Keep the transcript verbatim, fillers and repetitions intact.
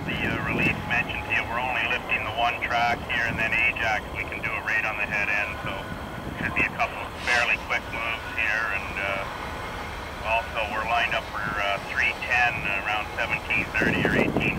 the uh, release mentioned to you, we're only lifting the one track here, and then Ajax, we can do it right on the head end, so should be a couple of fairly quick moves here, and uh, also we're lined up for uh, three ten around seventeen thirty or eighteen